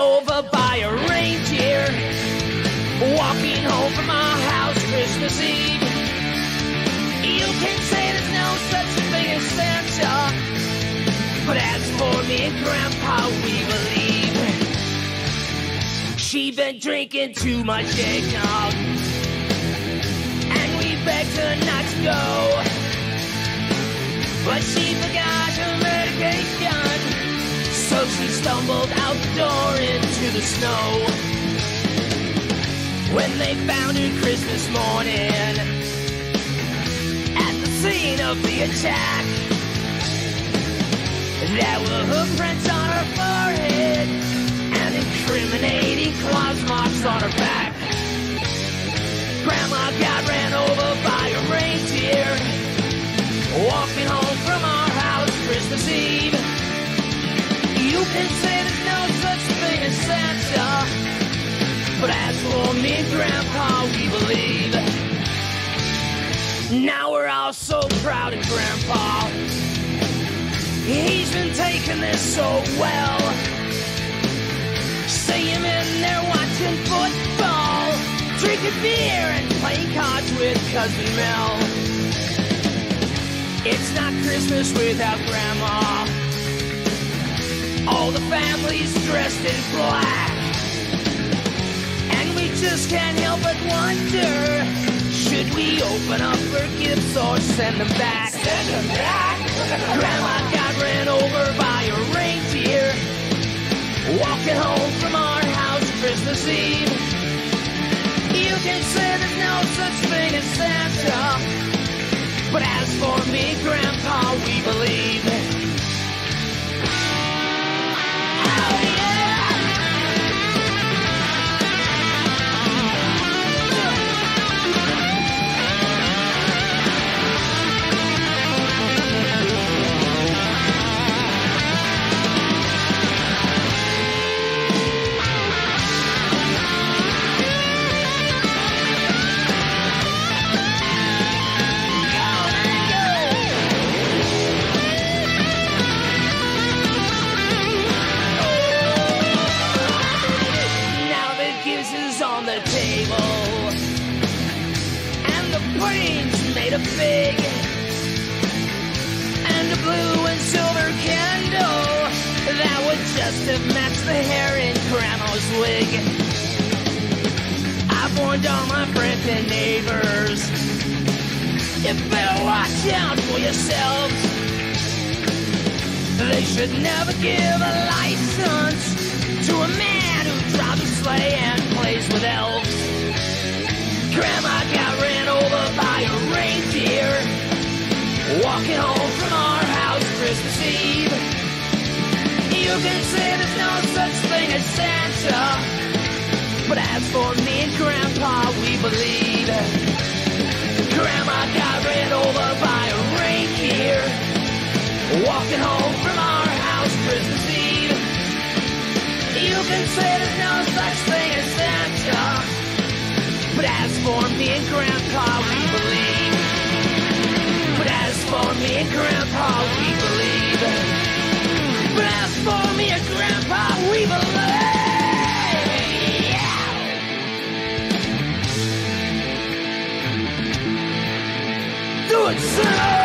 over by a reindeer, walking home from our house Christmas Eve. You can say there's no such thing as Santa, but as for me and Grandpa, we believe. She'd been drinking too much eggnog, and we begged her not to go, but she forgot her medication, so she stumbled out the door into the snow. When they found her Christmas morning at the scene of the attack, there were hoofprints on her forehead and incriminating claws marks on her back. Grandma got ran over by a reindeer, walking home from our house Christmas Eve. You can say there's no such thing as Santa, but as for me and Grandpa, we believe. Now we're all so proud of Grandpa. He's been taking this so well. See him in there watching football, drinking beer and playing cards with Cousin Mel. It's not Christmas without Grandma. All the family's dressed in black, and we just can't help but wonder, should we open up her gifts or send them back? Send them back! Grandma got ran over by a reindeer, walking home from our house Christmas Eve. You can say there's no such thing as Santa, but as for me and Grandpa, we believe. On the table, and the pudding's made of fig, and a blue and silver candle that would just have matched the hair in Grandma's wig. I've warned all my friends and neighbors, you better watch out for yourselves. They should never give a license to a man who drives a sleigh and plays with elves. Grandma got ran over by a reindeer, walking home from our house Christmas Eve. You can say there's no such thing as Santa, but as for me and Grandpa, we believe. Grandma got ran over by a reindeer, walking home from our house Christmas Eve. You can say there's no such thing as Santa, but as for me and Grandpa, we believe. But as for me and Grandpa, we believe. But as for me and Grandpa, we believe. Do it, sir!